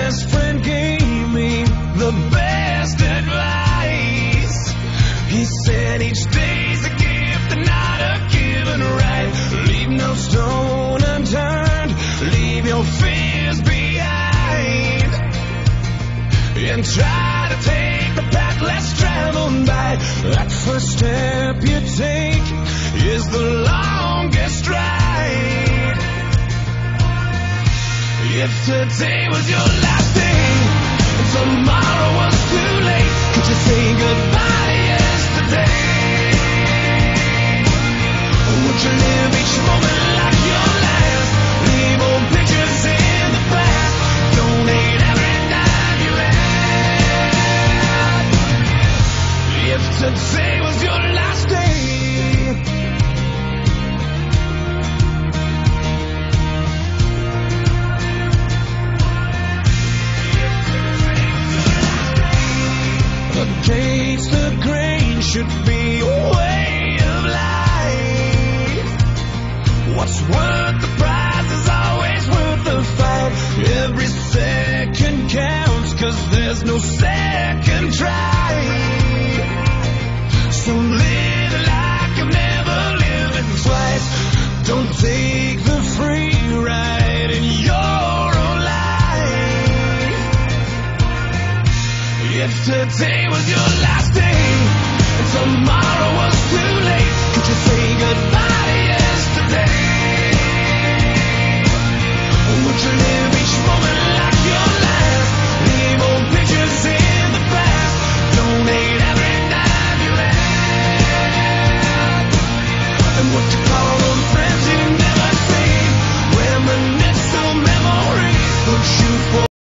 best friend gave me the best advice. He said each day's a gift and not a given right. Leave no stone unturned, leave your fears behind, and try to take the path less traveled by. That first step you take is the longest ride. If today was your last day and tomorrow was too late, could you say goodbye to yesterday? Would you live each moment like your last? Leave old pictures in the past, donate every dime you had. If today was your last day, against the grain should be a way of life. What's worth the prize is always worth the fight. Every second counts, 'cause there's no second try. So live like you've never lived it twice. Don't take the free ride in your own life. If today was your